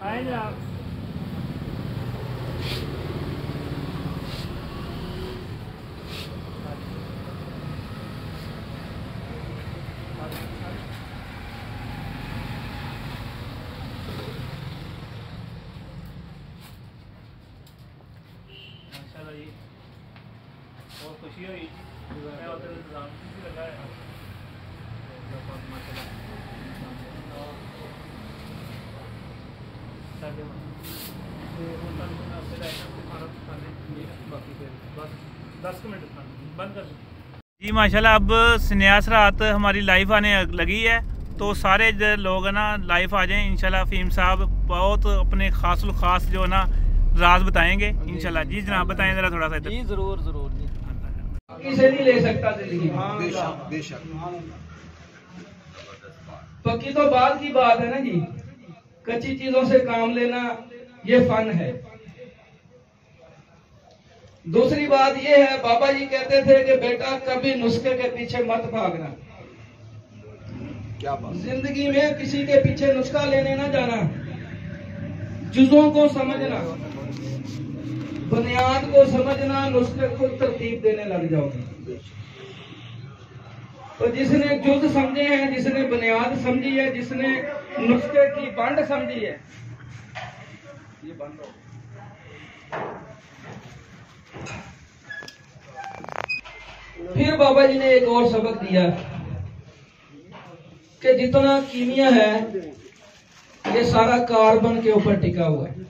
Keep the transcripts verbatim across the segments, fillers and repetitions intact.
बहुत खुशी हुई मैं उधर इंतजाम भी लगा है जी माशाल्लाह। अब स्न्यास रात हमारी लाइफ आने लगी है तो सारे लोग ना लाइफ आ जाएं इंशाल्लाह। फ़हीम साहब बहुत अपने खास खास जो ना राज बताएंगे इंशाल्लाह। जी जनाब बताएं जरा थोड़ा सा। जी जरूर जरूर जी। किसे नहीं ले सकता जिंदगी में, बेशक बेशक। पक्की तो बात की बात है ना जी। कच्ची चीजों से काम लेना ये फन है। दूसरी बात ये है, बाबा जी कहते थे कि बेटा कभी नुस्खे के पीछे मत भागना। क्या बात। जिंदगी में किसी के पीछे नुस्खा लेने ना जाना, जुज़ों को समझना, बुनियाद को समझना, नुस्खे को तरतीब देने लग जाओगे। तो जिसने जुज़ समझे हैं, जिसने बुनियाद समझी है, जिसने नुस्खे की बंड समझी है, ये बंद हो। फिर बाबा जी ने एक और सबक दिया कि जितना कीमिया है ये सारा कार्बन के ऊपर टिका हुआ है।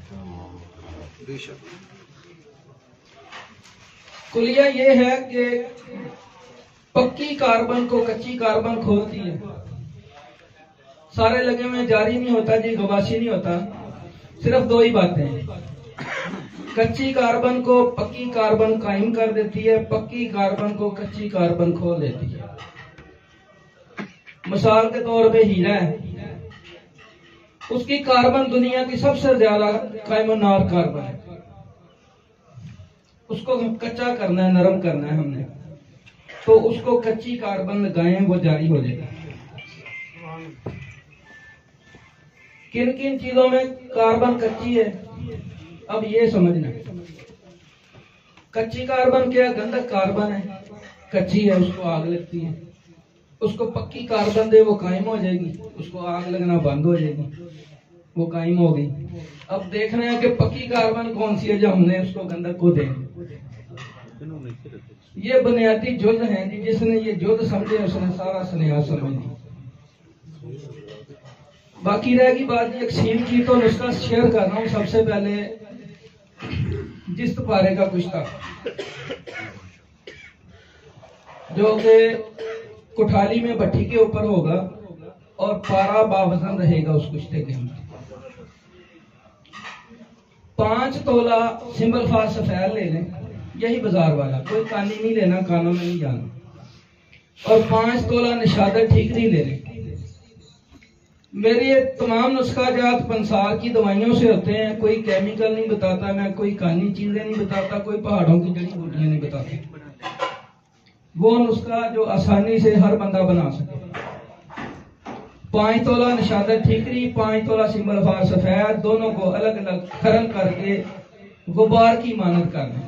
कुलिया ये है कि पक्की कार्बन को कच्ची कार्बन खोलती है। सारे लगे में जारी नहीं होता जी, गवाशी नहीं होता। सिर्फ दो ही बातें हैं, कच्ची कार्बन को पक्की कार्बन कायम कर देती है, पक्की कार्बन को कच्ची कार्बन खोल देती है। मिसाल के तौर पे हीरा है, उसकी कार्बन दुनिया की सबसे ज्यादा कायमनार कार्बन है। उसको कच्चा करना है, नरम करना है हमने, तो उसको कच्ची कार्बन लगाएं, वो जारी हो जाएगा। किन किन चीजों में कार्बन कच्ची है अब ये समझना। कच्ची कार्बन क्या, गंधक कार्बन है, कच्ची है, उसको आग लगती है। उसको पक्की कार्बन दे, वो कायम हो जाएगी। उसको आग लगना बंद हो जाएगी, वो कायम हो गई। अब देखना है कि पक्की कार्बन कौन सी है जो हमने उसको गंधक को देंगे। ये बुनियादी जुज़ हैं जी। जिसने ये जुज़ समझे उसने सारा स्न्यास समझ लिया। बाकी रहेगी बात यकीन की, तो नुस्खा शेयर कर रहा हूँ। सबसे पहले जिस्त पारे का कुश्ता, जो कि कुठाली में भट्टी के ऊपर होगा और पारा बावजन रहेगा उस कुश्ते के अंदर। पांच तोला सिंबल फार सफेद ले लें, यही बाजार वाला, कोई कानी नहीं लेना, कानों में नहीं जाना। और पांच तोला निशादत ठीकरी ले लें। मेरी ये तमाम नुस्खा जात पंसार की दवाइयों से होते हैं। कोई केमिकल नहीं बताता मैं, कोई कानी चीजें नहीं बताता, कोई पहाड़ों की जड़ी बूटियां नहीं बताता। वो नुस्खा जो आसानी से हर बंदा बना सके। पांच तोला निशादत ठीकरी, पांच तोला सिंबल फार सफेद, दोनों को अलग अलग खरल करके गुबार की मानद कर लें।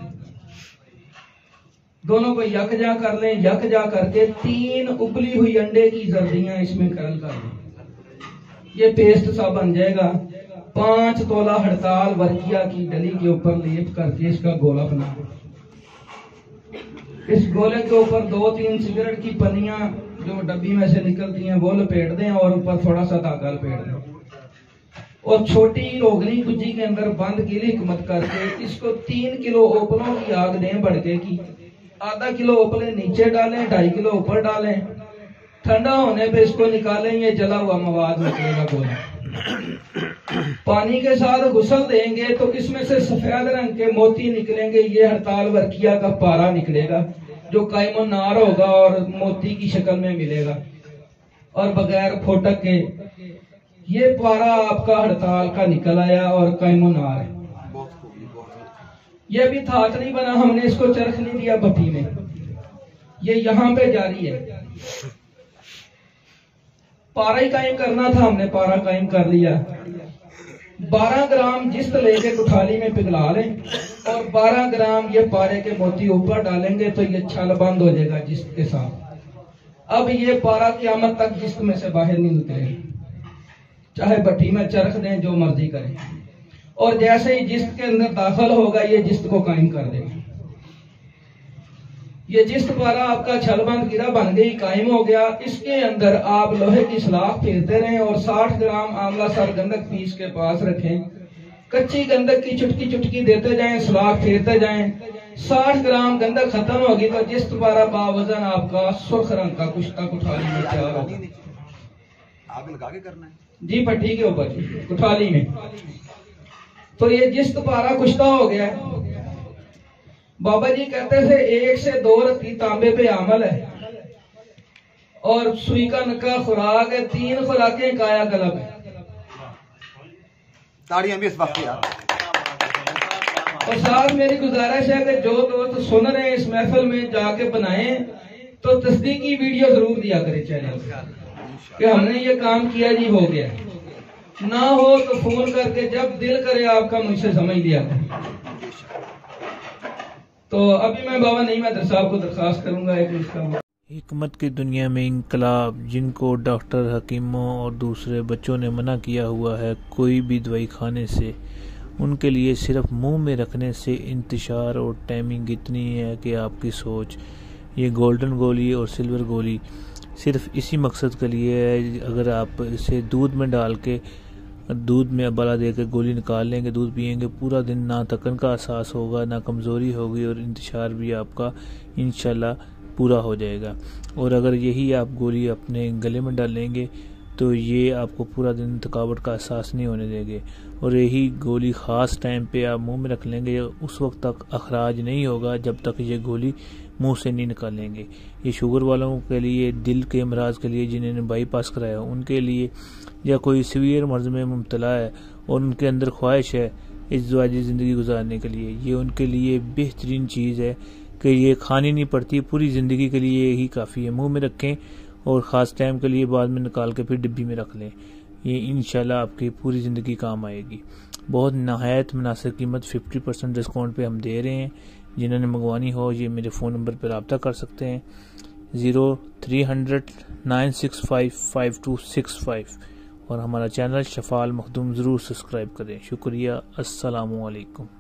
दोनों को यकजा कर लें। यकजा करके तीन उबली हुई अंडे की जर्दियां इसमें खरल कर लें। ये पेस्ट सा बन जाएगा। पांच तोला हड़ताल वर्किया की डली के ऊपर लेप करके इसका गोला बना। इस गोले के ऊपर दो तीन सिगरेट की पन्नियां जो डब्बी में से निकलती हैं वो लपेट दें और ऊपर थोड़ा सा धागा लपेट दें और छोटी रोगनी गुज्जी के अंदर बंद कीली हिकमत करके इसको तीन किलो ओपलों की आग दें भड़के की। आधा किलो ओपले नीचे डालें, ढाई किलो ऊपर डालें। ठंडा होने पे इसको निकालें, ये जला हुआ मवाद निकलेगा गोला। पानी के साथ गुसल देंगे तो इसमें से सफेद रंग के मोती निकलेंगे। ये हड़ताल वर्किया का पारा निकलेगा जो कायमो नार होगा और मोती की शक्ल में मिलेगा और बगैर फोटक के ये पारा आपका हड़ताल का निकल आया और कायमो नार है। ये भी थात नहीं बना, हमने इसको चरख नहीं दिया भट्टी में, ये यहाँ पे जारी है। पारा ही कायम करना था, हमने पारा कायम कर लिया। बारह ग्राम जिस्त लेके कुठाली में पिघला लें और बारह ग्राम ये पारे के मोती ऊपर डालेंगे तो ये छल बंद हो जाएगा जिस्त के साथ। अब ये पारा क़यामत तक जिस्त में से बाहर नहीं निकलेगा, चाहे भट्टी में चरख दें, जो मर्जी करें, और जैसे ही जिस्त के अंदर दाखिल होगा ये जिस्त को कायम कर देगा। ये जिस्त पारा आपका छलबंद गिरा बन गई, कायम हो गया। इसके अंदर आप लोहे की सलाख फेरते रहें और साठ ग्राम आंवला सर गंधक पीस के पास रखें। कच्ची गंधक की चुटकी चुटकी देते जाएं, सलाख फेरते जाएं। साठ ग्राम गंधक खत्म होगी तो जिस्त पारा बावजन आपका सुर्ख रंग का कुश्ता कुठाली में तैयार होगा। आग लगा के करना है जी, भट्टी के ऊपर कुठाली में। तो ये जिस्त पारा कुश्ता हो गया। बाबा जी कहते थे एक से दो रत्ती तांबे पे अमल है और सुई का नक्का खुराक है, तीन खुराकें काया गलब है। ताड़ियां भी इस वक्त यार। और साथ मेरी गुजारिश है कि जो दोस्त सुन रहे हैं इस महफिल में जाके बनाएं तो तस्दीकी वीडियो जरूर दिया करें चैनल कि हमने ये काम किया जी, हो गया। ना हो तो फोन करके जब दिल करे आपका मुझसे समझ लिया करें। तो अभी मैं बाबा नहीं मैं साहब को दरखास्त करूंगा एक इसका। हिकमत की दुनिया में इनकलाब, जिनको डॉक्टर, हकीमों और दूसरे बच्चों ने मना किया हुआ है कोई भी दवाई खाने से, उनके लिए सिर्फ मुंह में रखने से इंतशार और टाइमिंग इतनी है कि आपकी सोच। ये गोल्डन गोली और सिल्वर गोली सिर्फ इसी मकसद के लिए है, अगर आप इसे दूध में डाल के दूध में उबाला देकर गोली निकाल लेंगे, दूध पिएंगे, पूरा दिन ना थकन का एहसास होगा, ना कमज़ोरी होगी और इंतशार भी आपका इंशाल्लाह पूरा हो जाएगा। और अगर यही आप गोली अपने गले में डालेंगे तो ये आपको पूरा दिन थकावट का एहसास नहीं होने देंगे। और यही गोली ख़ास टाइम पे आप मुंह में रख लेंगे, उस वक्त तक अखराज नहीं होगा जब तक ये गोली मुंह से नहीं निकालेंगे। ये शुगर वालों के लिए, दिल के अमराज के लिए, जिन्होंने बाईपास कराया उनके लिए, या कोई सीवियर मर्ज में मुब्तला है और उनके अंदर ख्वाहिश है इज़्ज़ाजी ज़िंदगी गुजारने के लिए, ये उनके लिए बेहतरीन चीज़ है कि ये खानी नहीं पड़ती, पूरी ज़िंदगी के लिए यही काफ़ी है। मुंह में रखें और ख़ास टाइम के लिए बाद में निकाल के फिर डिब्बी में रख लें, ये इंशाल्लाह आपकी पूरी ज़िंदगी काम आएगी। बहुत नहायत मुनासिब कीमत फिफ्टी परसेंट डिस्काउंट पे हम दे रहे हैं। जिन्होंने मंगवानी हो ये मेरे फ़ोन नंबर पर रब्ता कर सकते हैं, zero three hundred nine six five five two six five. और हमारा चैनल शफाल मखदूम ज़रूर सब्सक्राइब करें। शुक्रिया। अस्सलामु अलैकुम।